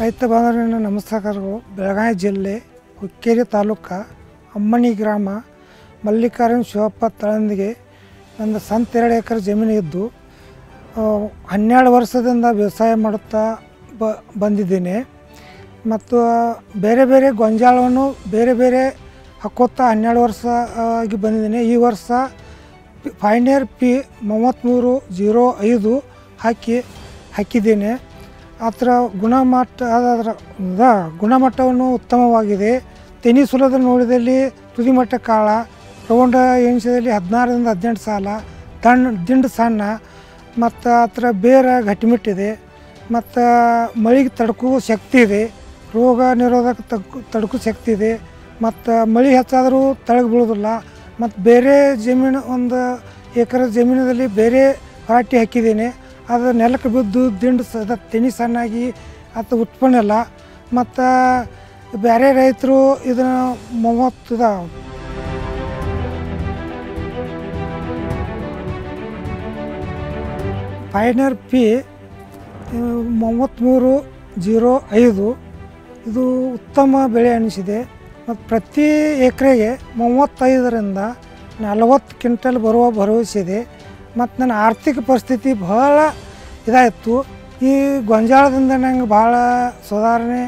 ರೈತ ಬಾಂಧವರಿಗೆ ನಮಸ್ಕಾರಗಳು. ಬೆಳಗಾವಿ ಜಿಲ್ಲೆ ಹುಕ್ಕೇರಿ ತಾಲೂಕು ಅಮ್ಮನಿ ಗ್ರಾಮ ಮಲ್ಲಿಕಾರ್ಜುನ ಶಿವಪ್ಪ ತಳಂದಿಗೆ ಒಂದು ಸ್ವಂತ 2 ಎಕರೆ ಜಮೀನು ಇದ್ದು 12 ವರ್ಷದಿಂದ ವ್ಯವಸಾಯ ಮಾಡುತ್ತಾ ಬಂದಿದ್ದೇನೆ. ಮತ್ತು ಬೇರೆ ಬೇರೆ ಗೊಂಜಾಳವನ್ನು ಬೇರೆ ಬೇರೆ ಹಾಕೋತ್ತಾ 12 ವರ್ಷ ಆಗಿ ಬಂದಿದ್ದೇನೆ. ಈ ವರ್ಷ ಪೈನಿಯರ್ P 3305 ಹಾಕಿದ್ದೇನೆ. ಅದರ ಗುಣಮಟ್ಟವನ್ನು ಉತ್ತಮವಾಗಿದೆ. ತೆನಿ ಸುಲದ ನೋಡಿದಲ್ಲಿ ತುದಿಮಟ್ಟ ಕಾಳ ರೌಂಡ ಎಣಿಸಿದಲ್ಲಿ 16ರಿಂದ 18 ಸಾಲ ದಿಂಡು ಸಣ್ಣ ಮತ್ತು ಅದರ ಬೇರ ಗಟ್ಟಿಮಿಟ್ಟಿದೆ ಮತ್ತು ಮಳೆಗೆ ತಡ್ಕೋ ಶಕ್ತಿ ಇದೆ, ರೋಗ ನಿರೋಧಕ ತಡ್ಕೋ ಶಕ್ತಿ ಇದೆ ಮತ್ತು ಮಳೆ ಹೆಚ್ಚಾದರೂ ತಳಗೆ ಬೀಳೋದಿಲ್ಲ. ಮತ್ತು ಬೇರೆ ಜಮೀನು 1 ಎಕರೆ ಜಮೀನಿನಲ್ಲಿ ಬೇರೆ ವೆರೈಟಿ ಹಾಕಿದ್ದೇನೆ. ಅದು ನೆಲಕ್ಕೆ ಬಿದ್ದು ದಿಂಡು ತೆನಿ ಸಣ್ಣಾಗಿ ಅದು ಉತ್ಪನ್ನ ಇಲ್ಲ. ಮತ್ತು ಬೇರೆ ರೈತರು ಇದನ್ನು 30 ಪೈನಿಯರ್ P 3305 ಇದು ಉತ್ತಮ ಬೆಳೆ ಅನಿಸಿದೆ. ಮತ್ತು ಪ್ರತಿ ಎಕರೆಗೆ 35ರಿಂದ 40 ಕ್ವಿಂಟಲ್ ಬರುವ ಭರವಸೆ ಇದೆ. ಮತ್ತು ನನ್ನ ಆರ್ಥಿಕ ಪರಿಸ್ಥಿತಿ ಭಾಳ ಇದಾಯಿತು. ಈ ಗೊಂಜಾಳದಿಂದ ನಂಗೆ ಭಾಳ ಸುಧಾರಣೆ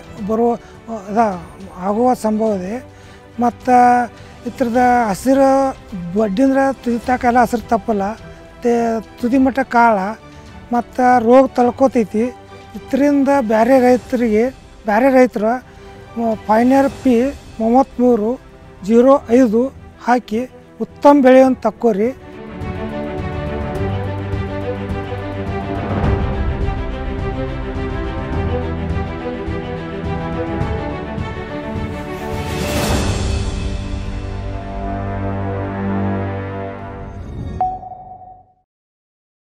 ಆಗುವ ಸಂಭವ ಇದೆ. ಮತ್ತು ಇದ್ರದ ಹಸಿರು ಬಡ್ಡಿಂದ್ರ ತುದಿತಾಕೆಲ್ಲ ಹಸಿರು ತಪ್ಪಲ್ಲ, ತುದಿಮಟ್ಟ ಕಾಳ ಮತ್ತು ರೋಗ ತಳ್ಕೋತೈತಿ. ಇದರಿಂದ ಬೇರೆ ರೈತರು ಪೈನಿಯರ್ P 3305 ಹಾಕಿ ಉತ್ತಮ ಬೆಳೆಯನ್ನು ತಕ್ಕೋರಿ.